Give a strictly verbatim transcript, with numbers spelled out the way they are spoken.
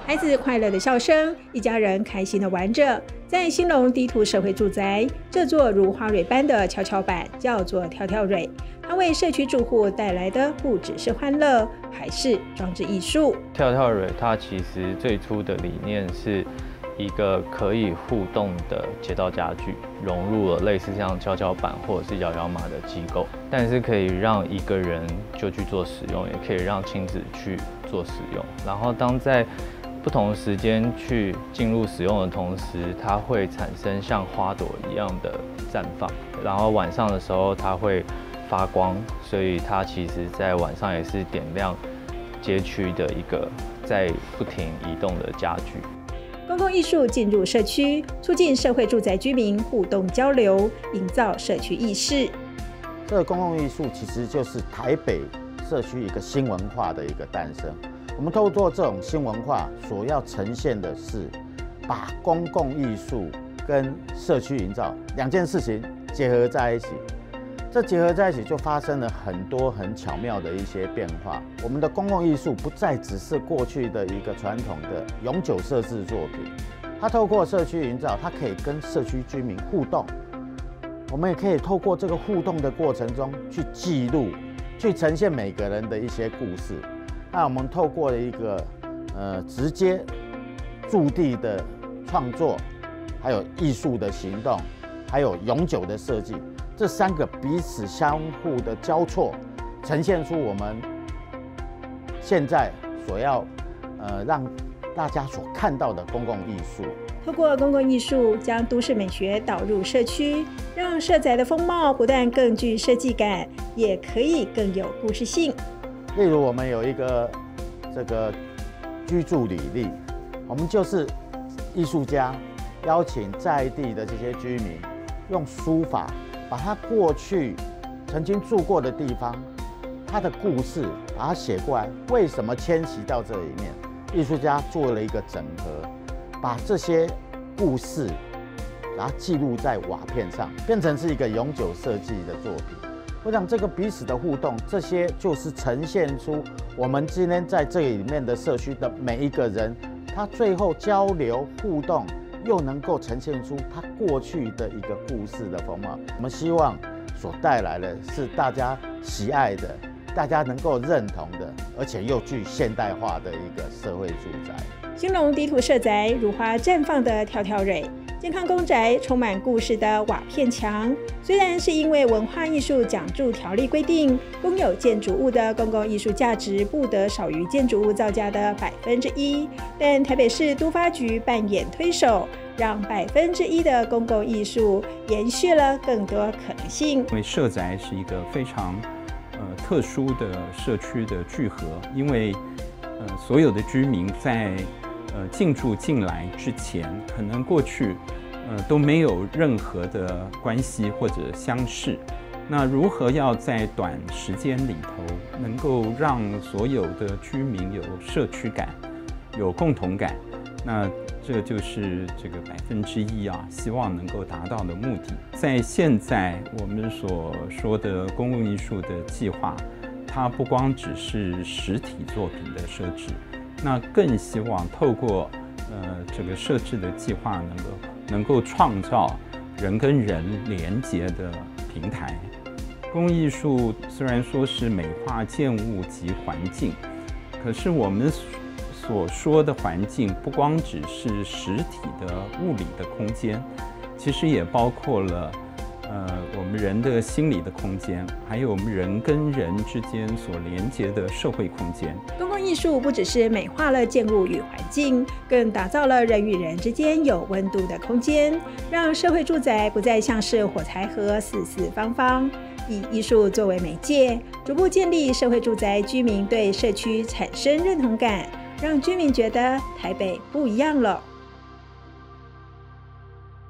孩子快乐的笑声，一家人开心的玩着。在兴隆地图社会住宅，这座如花蕊般的跷跷板叫做跳跳蕊，它为社区住户带来的不只是欢乐，还是装置艺术。 跳跳蕊它其实最初的理念是一个可以互动的街道家具，融入了类似像跷跷板或者是摇摇马的机构，但是可以让一个人就去做使用，也可以让亲子去做使用。然后当在不同的时间去进入使用的同时，它会产生像花朵一样的绽放，然后晚上的时候它会发光，所以它其实在晚上也是点亮街区的一个在不停移动的家具。 公共艺术进入社区，促进社会住宅居民互动交流，营造社区意识。 这个公共艺术其实就是台北社区一个新文化的一个诞生。我们透过这种新文化所要呈现的是，把公共艺术跟社区营造两件事情结合在一起。这结合在一起就发生了很多很巧妙的一些变化。我们的公共艺术不再只是过去的一个传统的永久设置作品，它透过社区营造，它可以跟社区居民互动。我们也可以透过这个互动的过程中去记录，去呈现每个人的一些故事。那我们透过了一个呃直接驻地的创作，还有艺术的行动，还有永久的设计，这三个彼此相互的交错，呈现出我们现在所要呃让大家所看到的公共艺术。 透过公共艺术，将都市美学导入社区，让社宅的风貌不但更具设计感，也可以更有故事性。 例如，我们有一个这个居住履历，我们就是艺术家邀请在地的这些居民，用书法把他过去曾经住过的地方，他的故事把它写过来，为什么迁徙到这里面？艺术家做了一个整合，把这些故事把它记录在瓦片上，变成是一个永久设计的作品。我想这个彼此的互动，这些就是呈现出我们今天在这里面的社区的每一个人，他最后交流互动，又能够呈现出他过去的一个故事的风貌。我们希望所带来的是大家喜爱的、大家能够认同的，而且又具现代化的一个社会住宅。 兴隆地图社宅如花绽放的跳跳蕊，健康公宅充满故事的瓦片墙。虽然是因为文化艺术奖助条例规定，公有建筑物的公共艺术价值不得少于建筑物造价的百分之一，但台北市都发局扮演推手，让百分之一的公共艺术延续了更多可能性。 因为社宅是一个非常呃特殊的社区的聚合，因为呃所有的居民在呃进驻进来之前，可能过去呃都没有任何的关系或者相识。那如何要在短时间里头能够让所有的居民有社区感、有共同感？那这就是这个百分之一啊，希望能够达到的目的。在现在我们所说的公共艺术的计划，它不光只是实体作品的设置，那更希望透过呃这个设置的计划，能够能够创造人跟人连结的平台。公共艺术虽然说是美化建物及环境，可是我们所说的环境不光只是实体的物理的空间，其实也包括了呃我们人的心理的空间，还有我们人跟人之间所连接的社会空间。 公共艺术不只是美化了建物与环境，更打造了人与人之间有温度的空间，让社会住宅不再像是火柴盒四四方方。以艺术作为媒介，逐步建立社会住宅居民对社区产生认同感，让居民觉得台北不一样了。